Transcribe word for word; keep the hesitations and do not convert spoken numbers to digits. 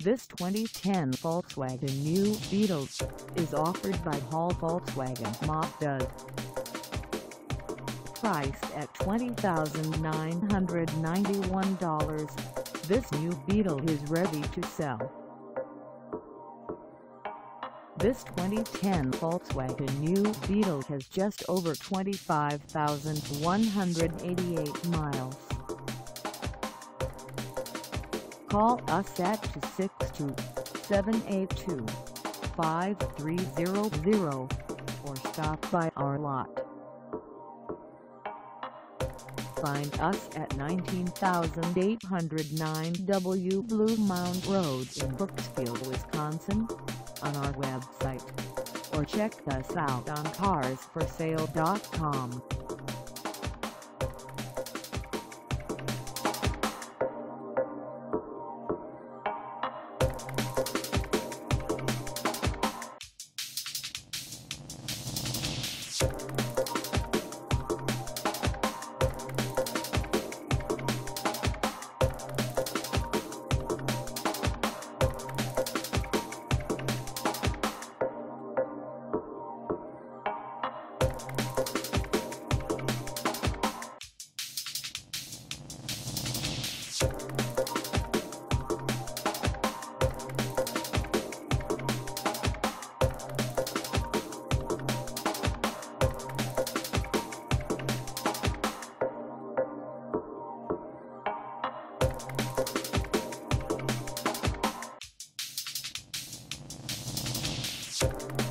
This twenty ten Volkswagen New Beetle is offered by Hall Volkswagen Mazda. Priced at twenty thousand nine hundred ninety-one dollars, this new Beetle is ready to sell. This twenty ten Volkswagen New Beetle has just over twenty-five thousand one hundred eighty-eight miles. Call us at two six two, seven eight two, five three zero zero or stop by our lot. Find us at nineteen thousand eight hundred nine W Blue Mound Road in Brooksfield, Wisconsin, on our website, or check us out on cars for sale dot com. You